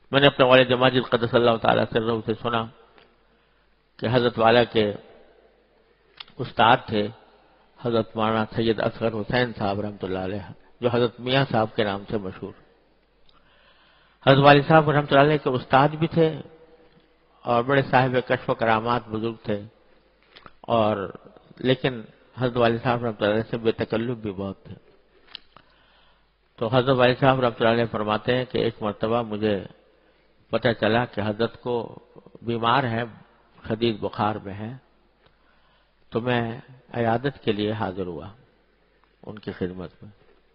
میں نے اپنے والد ماجد قدس اللہ تعالیٰ سرہ سے سنا کہ حضرت والا کے استاد تھے حضرت مولانا سید اصغر حسین صاحب رحمۃ اللہ علیہ، جو حضرت میاں صاحب کے نام سے مشہور۔ حضرت والد صاحب رحمۃ اللہ علیہ کے استاد بھی تھے اور بڑے صاحب کشف و کرامات بزرگ تھے، اور لیکن حضرت والد صاحب رحمۃ اللہ علیہ سے بے تکلف بھی بہت تھے۔ تو حضرت والد صاحب رحمۃ اللہ علیہ فرماتے ہیں کہ ایک مرتبہ مجھے پتہ چلا کہ حضرت کو بیمار ہے، شدید بخار میں ہے، تو میں عیادت کے لیے حاضر ہوا ان کی خدمت میں۔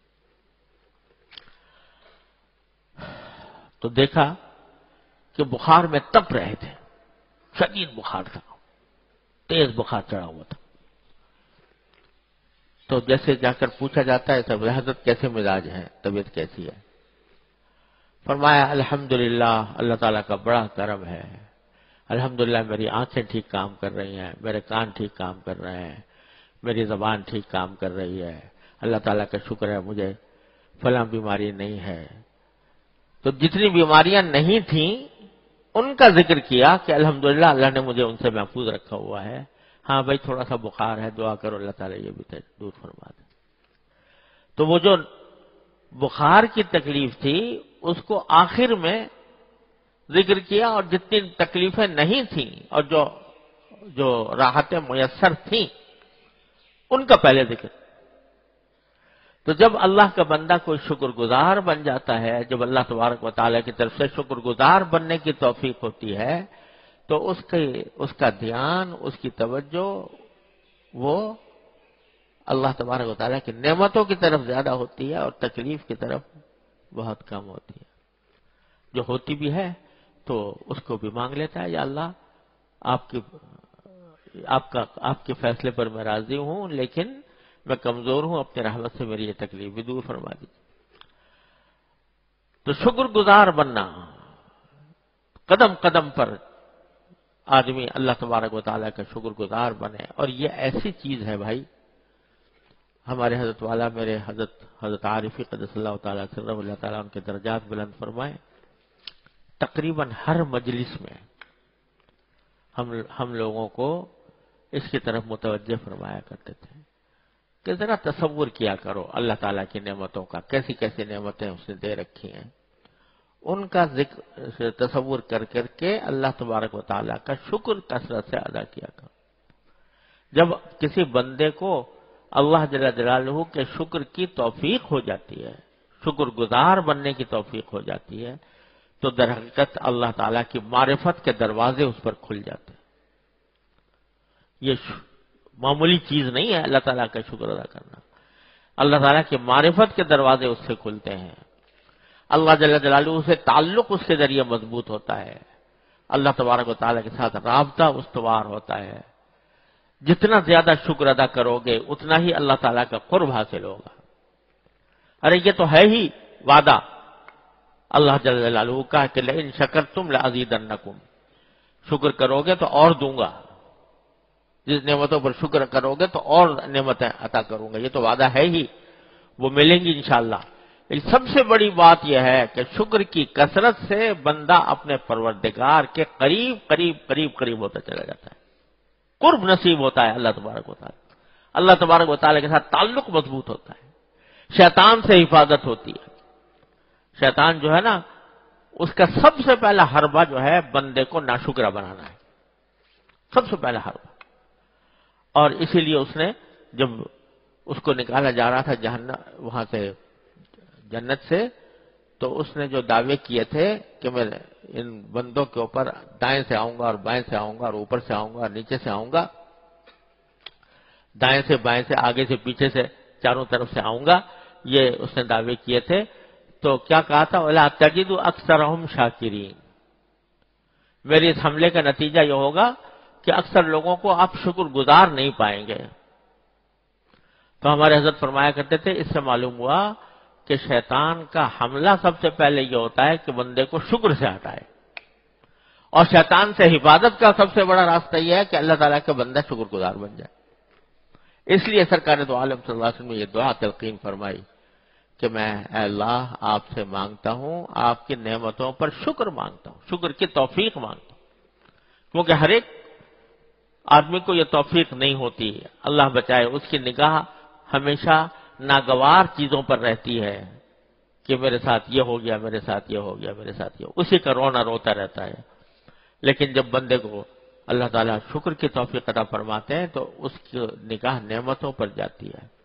تو دیکھا کہ بخار میں تپ رہے تھے، شدید بخار تھا، تیز بخار چڑھا ہوا تھا۔ تو جیسے جا کر پوچھا جاتا ہے سب حضرت کیسے مزاج ہیں، طبیعت کیسی ہے؟ فرمایا الحمدللہ، اللہ تعالیٰ کا بڑا کرم ہے، الحمدللہ میری آنکھیں ٹھیک کام کر رہی ہیں، میرے کان ٹھیک کام کر رہے ہیں، میری زبان ٹھیک کام کر رہی ہے، اللہ تعالیٰ کا شکر ہے مجھے فلاں بیماری نہیں ہے۔ تو جتنی بیماریاں نہیں تھیں ان کا ذکر کیا کہ الحمدللہ اللہ نے مجھے ان سے محفوظ رکھا ہوا ہے، ہاں بھائی تھوڑا سا بخار ہے، دعا کرو اللہ تعالیٰ یہ بھی دور فرما دے۔ تو وہ جو بخار کی تکلیف تھی اس کو آخر میں ذکر کیا، اور جتنی تکلیفیں نہیں تھیں اور جو راحتیں میسر تھیں ان کا پہلے ذکر۔ تو جب اللہ کا بندہ کوئی شکر گزار بن جاتا ہے، جب اللہ تبارک و تعالیٰ کی طرف سے شکر گزار بننے کی توفیق ہوتی ہے، تو اس کا دھیان، اس کی توجہ وہ اللہ تبارک و تعالیٰ کی نعمتوں کی طرف زیادہ ہوتی ہے اور تکلیف کی طرف بہت کم ہوتی ہے۔ جو ہوتی بھی ہے تو اس کو بھی مانگ لیتا ہے، یا اللہ آپ کے فیصلے پر میں راضی ہوں، لیکن میں کمزور ہوں، اپنے رحمت سے میری یہ تکلیف بھی دور فرما دیجیے۔ تو شکر گزار بننا، قدم قدم پر آدمی اللہ تبارک و تعالیٰ کا شکر گزار بنے، اور یہ ایسی چیز ہے بھائی، ہمارے حضرت والا میرے حضرت عارفی قدس اللہ تعالیٰ سرہ اللہ تعالیٰ ان کے درجات بلند فرمائے، تقریباً ہر مجلس میں ہم لوگوں کو اس کی طرف متوجہ فرمایا کرتے تھے کہ ذرا تصور کیا کرو اللہ تعالیٰ کی نعمتوں کا، کیسی کیسی نعمتیں اس نے دے رکھی ہیں، ان کا ذکر تصور کر کر کے اللہ تبارک و تعالیٰ کا شکر کثرت سے ادا کیا کرو۔ جب کسی بندے کو اللہ جل جلالہ کے شکر کی توفیق ہو جاتی ہے، شکر گزار بننے کی توفیق ہو جاتی ہے، تو در حقیقت اللہ تعالیٰ کی معرفت کے دروازے اس پر کھل جاتے ہیں۔ یہ معمولی چیز نہیں ہے اللہ تعالیٰ کا شکر ادا کرنا، اللہ تعالیٰ کی معرفت کے دروازے اس سے کھلتے ہیں، اللہ جل جلالہ سے تعلق اس کے ذریعے مضبوط ہوتا ہے، اللہ تبارک و تعالیٰ کے ساتھ رابطہ استوار ہوتا ہے۔ جتنا زیادہ شکر ادا کرو گے اتنا ہی اللہ تعالیٰ کا قرب حاصل ہوگا۔ ارے یہ تو ہے ہی وعدہ اللہ جل جلالہ کا کہ لئن شکرتم لأزیدنکم، شکر کرو گے تو اور دوں گا، جس نعمتوں پر شکر کرو گے تو اور نعمتیں عطا کروں گا، یہ تو وعدہ ہے ہی، وہ ملیں گی انشاءاللہ۔ لیکن سب سے بڑی بات یہ ہے کہ شکر کی کثرت سے بندہ اپنے پروردگار کے قریب قریب قریب قریب ہوتا چلا جاتا ہے، قرب نصیب ہوتا ہے اللہ تبارک و تعالیٰ، اللہ تبارک و تعالیٰ کے ساتھ تعلق مضبوط ہوتا ہے، شیطان سے حفاظت ہوتی ہے۔ شیطان جو ہے نا، اس کا سب سے پہلا حربہ جو ہے بندے کو ناشکرہ بنانا ہے، سب سے پہلا حربہ۔ اور اسی لیے اس نے جب اس کو نکالا جا رہا تھا وہاں سے جنت سے، تو اس نے جو دعوے کیے تھے کہ میں ان بندوں کے اوپر دائیں سے آؤں گا اور بائیں سے آؤں گا اور اوپر سے آؤں گا اور نیچے سے آؤں گا، دائیں سے بائیں سے آگے سے پیچھے سے چاروں طرف سے آؤں گا، یہ اس نے دعوے کیے تھے۔ تو کیا کہا تھا؟ وَلَا تَجِدُ أَكْثَرَهُمْ شَاكِرِينَ، میرے اس حملے کا نتیجہ یہ ہوگا کہ اکثر لوگوں کو آپ شکر گزار نہیں پائیں گے۔ تو ہمارے حضرت فرمایا کرتے تھے اس سے معلوم ہوا کہ شیطان کا حملہ سب سے پہلے یہ ہوتا ہے کہ بندے کو شکر سے ہٹائے، اور شیطان سے حفاظت کا سب سے بڑا راستہ یہ ہے کہ اللہ تعالیٰ کا بندہ شکر گزار بن جائے۔ اس لیے سرکار دو عالم صلی اللہ علیہ وسلم نے یہ دعا تلقین فرمائی کہ میں اے اللہ آپ سے مانگتا ہوں، آپ کی نعمتوں پر شکر مانگتا ہوں، شکر کی توفیق مانگتا ہوں، کیونکہ ہر ایک آدمی کو یہ توفیق نہیں ہوتی، اللہ بچائے، اس کی نگاہ ہمیشہ ناگوار چیزوں پر رہتی ہے کہ میرے ساتھ یہ ہو گیا، میرے ساتھ یہ ہو گیا، میرے ساتھ یہ ہو گیا، اسی کا رونا روتا رہتا ہے۔ لیکن جب بندے کو اللہ تعالیٰ شکر کی توفیق عطا فرماتے ہیں تو اس کی نگاہ نعمتوں پر جاتی ہے۔